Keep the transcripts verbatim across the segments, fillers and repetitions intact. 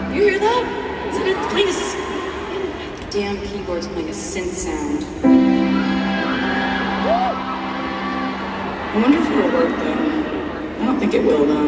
You hear that? It's playing a... The damn keyboard's playing a synth sound. I wonder if it'll work though. I don't think it will though.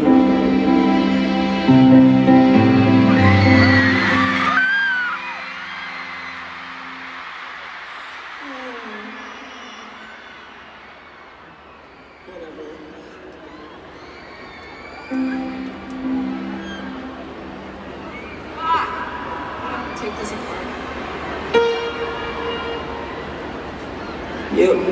Take this apart. Yo.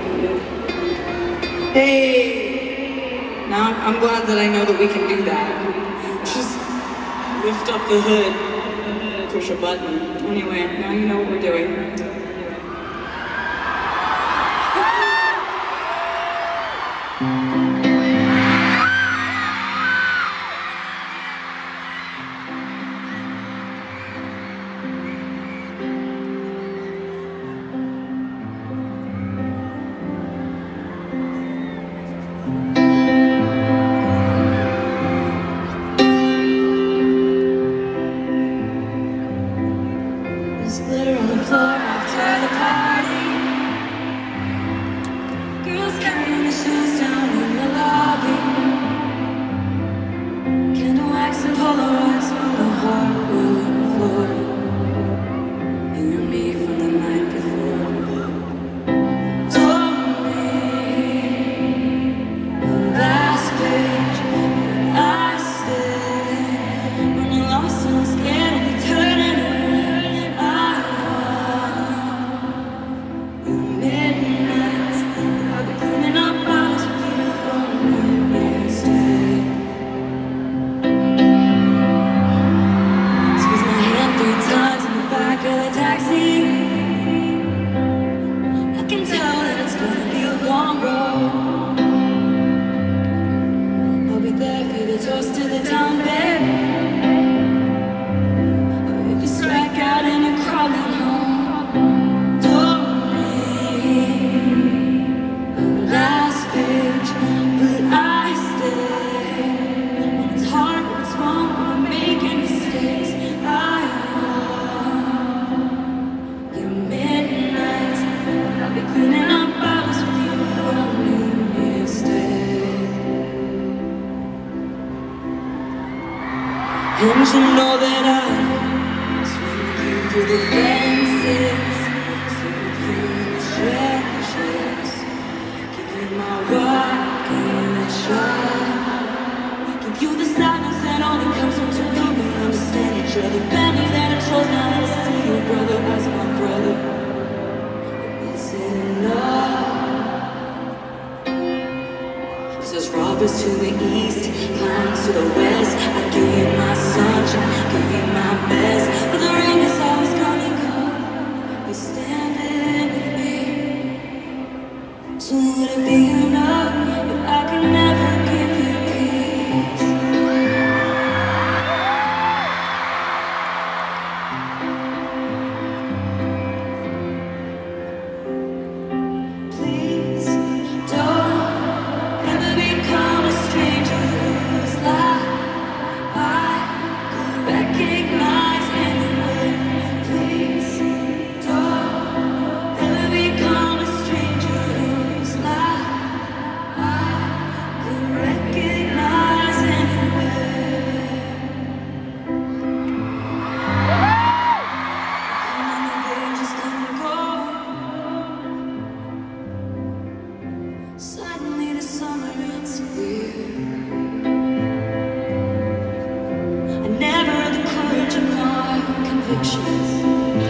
Hey. Now I'm glad that I know that we can do that. Just lift up the hood, push a button. Anyway, now you know what we're doing. Glitter on the floor after the party. Girls carrying their shoes down in the lobby. Candle wax and Polaroids on the hardwood floor. You and me from the night before. Told me the last page I stayed when you're lost and scared and you're turning around. Toast to the town bed. If you strike out and you're crawling home, don't read the last page, but I stay. When it's hard, when it's wrong, when we're making mistakes, I know your midnights. I'll be cleaning up bottles with you on New Year's Day. And you know that I swim with you through the fences, swim with you in the trenches, give you my rock and a shot, give you the silence that only comes from two people who understand each other. Family that I chose now that I see your brother as my brother. Is it enough? There's robbers to the east, clowns to the west. I give you my sunshine, give you my best, but the rain is always gonna come. You're standing with me. So would it be enough if I could never give you peace? Please don't ever become a stranger whose life I could recognize anyway. Please don't ever become a stranger whose life I could recognize anyway. Come on, the just come and go. Suddenly the summer, it's weird. I never had the courage of my convictions.